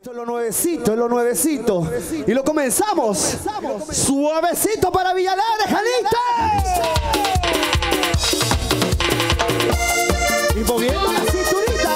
Es lo nuevecito, es lo nuevecito. Y lo comenzamos. Suavecito para Villalegre, Jalisco. Y moviendo la cinturita.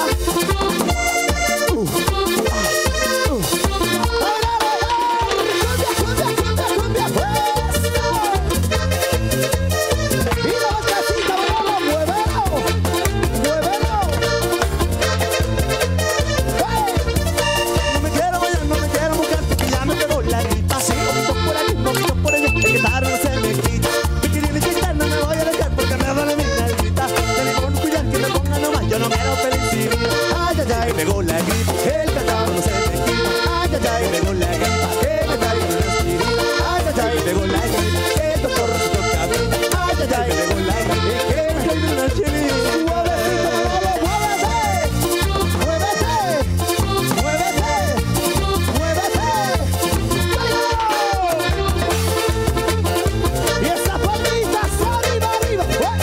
Pegó la gripe, el catarro no se me quita. Ay, ay, ay, pegó la gripe, que me traigo una aspirina. Ay, ay, ay, pegó la gripe, el doctor se toca a mí. Ay, ay, ay, pegó la gripe, que me traigo una aspirina. Suavecito, muévete, muévete, muévete, muévete. Y esas palmitas arriba, arriba.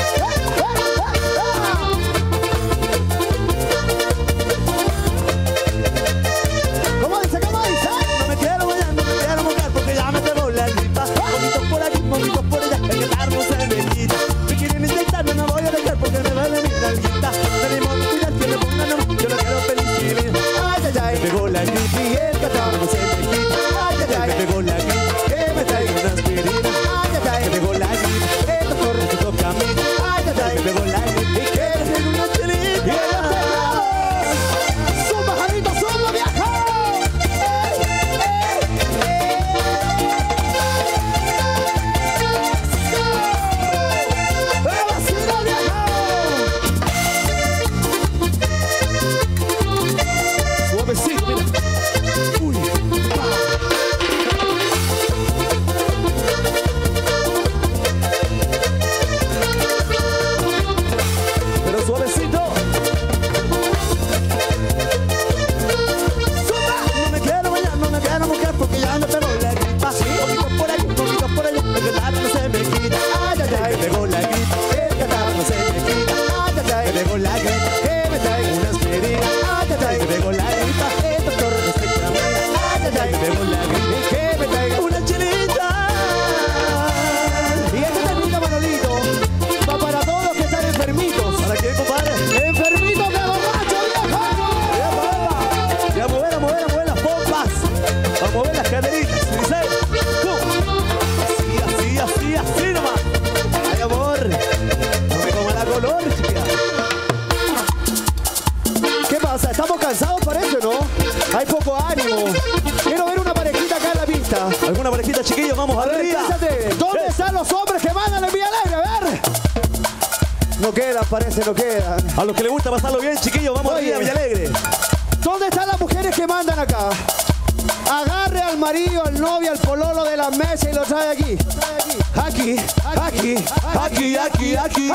¿Cómo dice? ¿Cómo dice? No me quiero bañar, no me quiero mojar porque ya me pegó la gripe. Mojitos por aquí, mojitos por allá, el catarro no se me quita. Me quieren inyectar, no me voy a dejar porque me duele mi nalguita. Tenemos que cuidar que me pongan nomás, yo no quiero penicilina. Ay, ay, ay, me pegó la gripe y el catarro no se me quita. Ay, ay, ay, me pegó la gripe, que me traigo una aspirina. Ay, ay, ay, me pegó la gripe, el doctor se toca a mí. Ay, ay, ay, me pegó la gripe y que me traigo una chelita. ¡Zumba, Janito, zumba, viejo! ¡Vacila, viejo! Suavecito, mira. Uy, pero suavecito. No me quiero bañar, no me quiero mojar porque ya me pegó la gripa. Poquito por aquí, poquito por allá, el catarro no se me quita. Ay, ay, ay, me pegó la gripa, el catarro no se me quita. Ay, ay, ay, me pegó la gripa, que me traigo una aspirina. Ay, ay, ay, me pegó la gripa, el doctor no se me quita. Ay, ay, ay, me pegó la gripa, que me traigo una chelita. Y este temita, Manolito, va para todos los que están enfermitos. ¿Para quién, compadre? ¡Enfermitos de borracho, viejo! Ya a mover las pompas, a mover las caderitas, dice, así nomás. Ay, amor, no me coma la color, chica. ¿Qué pasa? ¿Estamos cansados, parece, no? Hay poco ánimo. Quiero ver una parejita acá en la pista. ¿Alguna parejita, chiquillos? Vamos A ver, arriba. fíjate, ¿dónde están los hombres que mandan en Villalegre? A ver. No quedan, parece, no quedan. A los que les gusta pasarlo bien, chiquillos, vamos Oye. arriba, Villalegre. ¿Dónde están las mujeres que mandan acá? Agarre al marido, al novio, al pololo de la mesa y lo trae aquí. Aquí, aquí, aquí, aquí, aquí.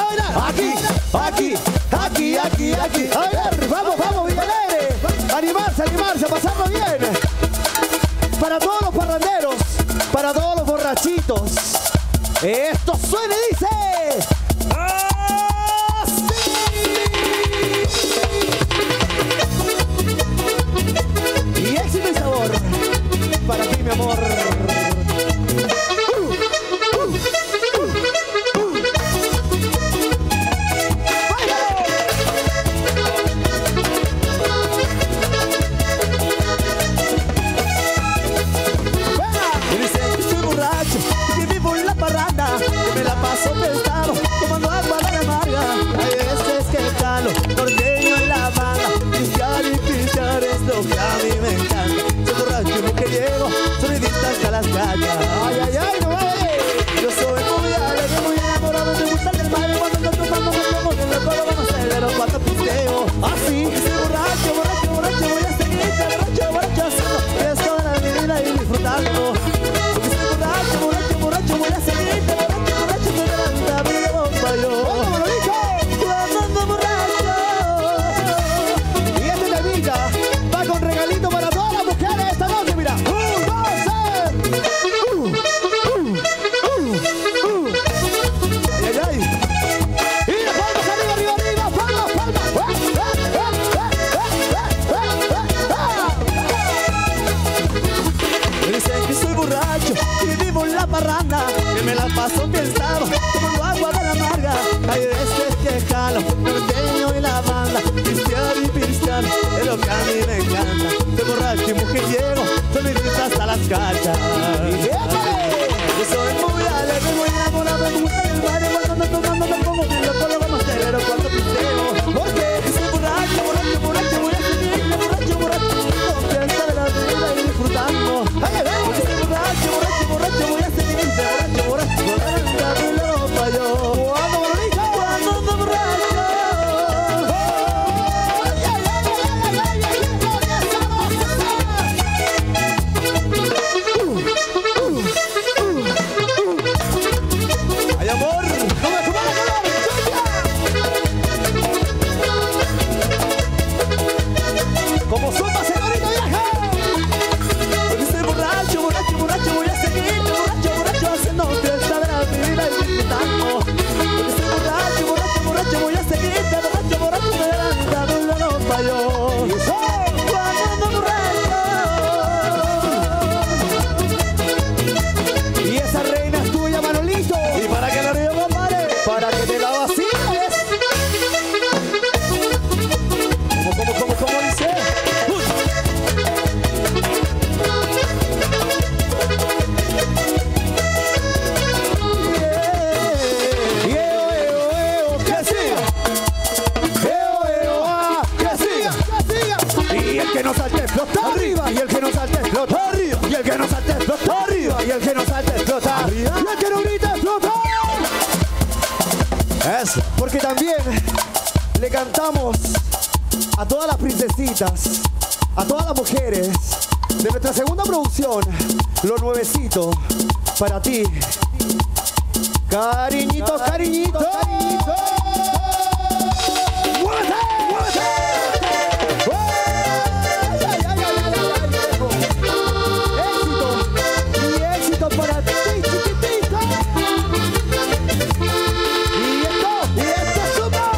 Aquí. A ver, vamos, Villalegre. Animarse, pasarlo bien. Para todos los parranderos, para todos los borrachitos. Esto suena y dice... Y éxito y sabor para ti, mi amor. Y dice que soy borracho, que vivo en la parranda, que me la paso prestado, tomando agua de la amarga. Hay veces que calo, norteño en la banda, pistear es lo que a mí me encanta. Soy borracho y mujeriego, sonidista hasta las calles. Ay, no vale. Yo soy muy alegre, muy enamorado, me gusta el mar, cuando ando tomando, cuando el loco lo vamos a hacer, pero cuando pisteo. Así. Soy borracho, voy a seguirte, borracho, haciendo esto de la vida y disfrutando. Porque soy borracho, voy a seguirte, borracho, me levanta mi bomba yo. ¡Vamos, Manolito! Cuando ando borracho. Y este temita va con regalito para todas las mujeres esta noche, mira. 1, 2, 3. me la paso pensando, tomando agua de la amarga. Hay veces que jalo, norteño y la banda, pistear y pistear es lo que a mí me encanta. Soy borracho y mujeriego, soy mi risa hasta las cachas. Yo soy muy alegre, muy enamorado, me gusta el baile. Cuando ando tomando me pongo bien loco, lo vamos a hacer cuando pisteo. Porque soy borracho, borracho, borracho, voy a seguir borracho, borracho, fiesta de la vida y disfrutando. Porque soy borracho, borracho, borracho, voy a seguir borracho, borracho, borracho, y lo falló. Cuando borracho, cuando ando borracho. Ay, amor, como zumba, señorita vieja. porque soy borracho, borracho, borracho, voy a seguir borracho, borracho, haciendo fiesta de la vida y disfrutando. Porque soy borracho, borracho, borracho, voy a seguir borracho, borracho, de la vida no falló. Y eso, Cuando ando borracho. y esa reina es tuya, Manolito, Y para que la río no pare, para que te la vaciles. ¿cómo dice? Que siga. Que siga, que siga. Y el que no salte explota arriba, y el que no salte explota arriba, y el que no salte explota arriba, y el que no salte explota arriba, y el que no grita explota. Eso. Porque también le cantamos a todas las princesitas, a todas las mujeres de nuestra segunda producción, Lo Nuevecito, para ti. Cariñito, cariñito, cariñito. ¡Muévete! ¡Muévete! ¡Ay, ay, ay, ay, ay, ay! ¡Éxito! Y éxito para ti, chiquitita. Y esto es suma.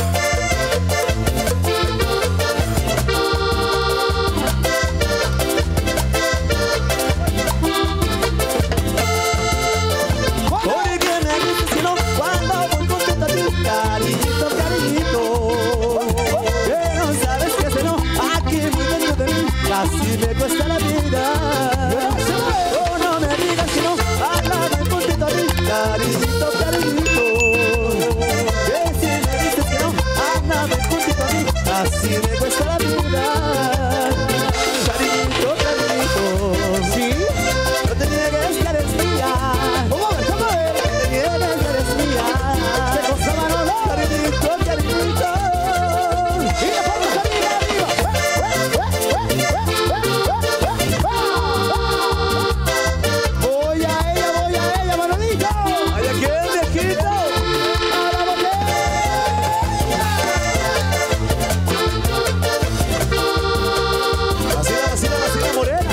Porque me dices que no, cuando voy contento a ti, cariñito, cariñito. Que no sabes qué hacer, no, aquí muy dentro de mí, casi me cuesta la vida. Oh, no me digas que no, háblame contento a ti, cariñito, cariñito. Que si me dices que no, háblame contento a mí, casi me cuesta la vida. Cariñito, cariñito, ¿Sí? no te niegues que eres mía. Vamos a ver, vamos a ver. Te niegues que eres mía. ¡Qué cosa, Manolo! Cariñito, cariñito. ¡Y la palma arriba! Voy a ella, Manolito. Ay, aquí el viejito. ¡A la botella! Vacila, vacila, vacila, morena.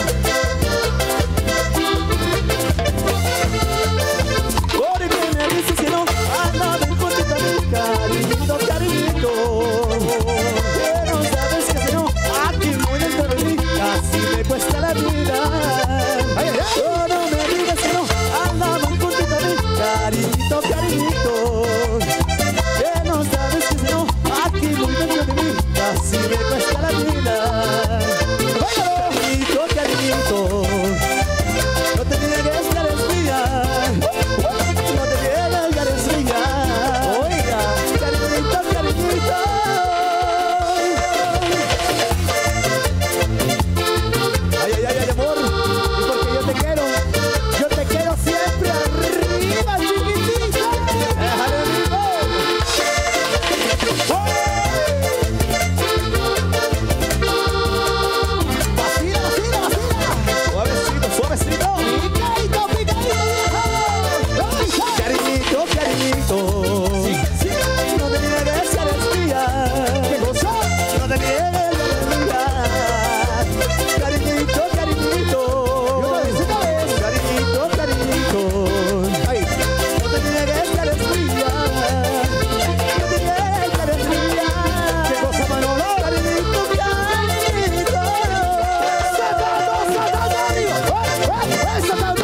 Porque me dices que no, anda, ven contenta mi cariñito, cariñito. Que no sabes que si no, aquí muy dentro de mí, casi me cuesta la vida. ¡Ay, ay, ay! Oh, no me digas que no, anda, ven contenta mi cariñito, cariñito. Que no sabes que si no, aquí muy dentro de mí, casi me cuesta la vida. Cariñito, cariñito, no te niegues que eres mía. No te niegues que eres mía. Oiga, cariñito, cariñito. Ay, ay, ay, ay, amor. Y porque yo te quiero siempre arriba, chiquitita. Déjale, amigo. Vacila, vacila, vacila. Suavecito, suavecito. Picadito, picadito, viejo. ¡Ay, Cariñito, cariñito. sí! No te niegues que eres mía. ¿Qué cosa? No te niegues que eres mía. Cariñito, cariñito. Y otra vez, otra vez. Cariñito, cariñito. Ahí. No te niegues que eres mía. No te niegues que eres mía. ¿Qué cosa, Manolo? Cariñito, cariñito. ¡Saltando, saltando arriba! ¡Eso también!